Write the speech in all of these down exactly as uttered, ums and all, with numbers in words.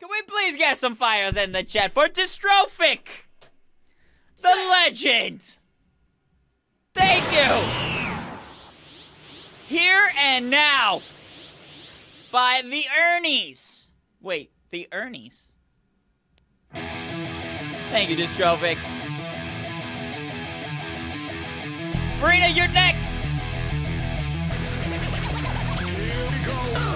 Can we please get some fires in the chat for Dystrophic, the legend? Thank you. Here and Now by the Ernies. Wait, the Ernies. Thank you, Dystrophic. Marina, you're next. Here we go.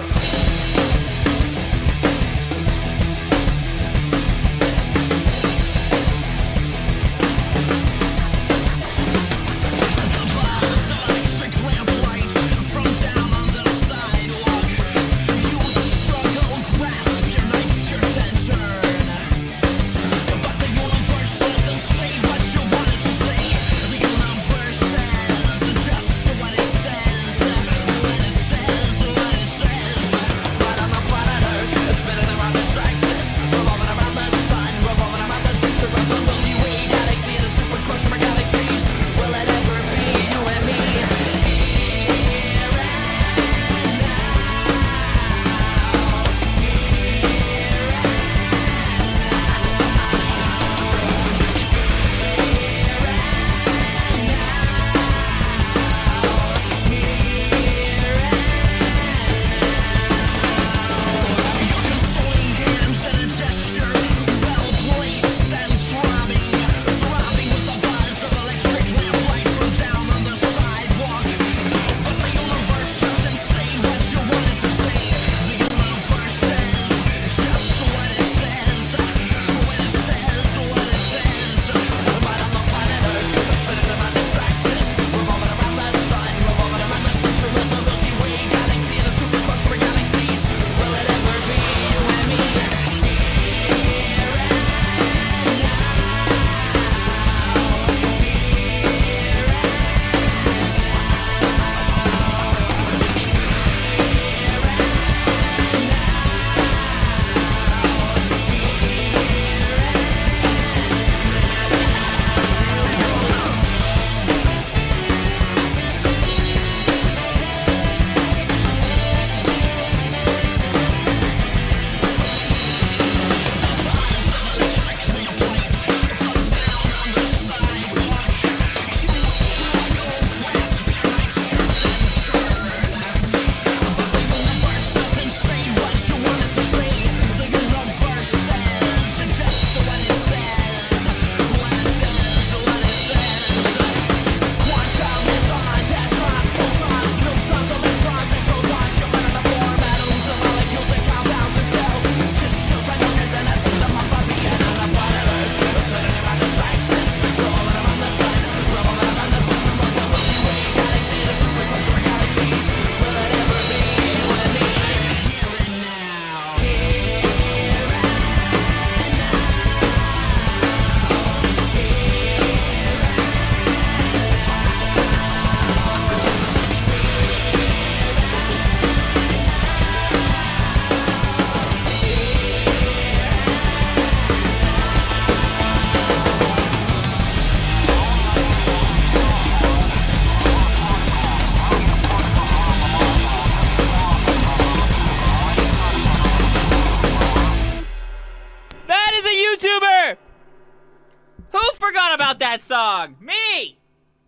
That song. Me.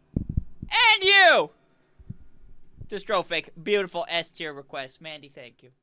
And you. Dystrophic. Beautiful S tier request. Mandy, thank you.